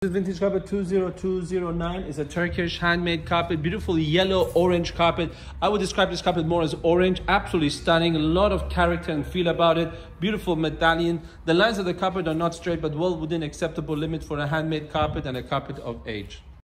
Vintage carpet 20209 is a Turkish handmade carpet, beautiful yellow orange carpet. I would describe this carpet more as orange, absolutely stunning, a lot of character and feel about it, beautiful medallion. The lines of the carpet are not straight but well within acceptable limit for a handmade carpet and a carpet of age.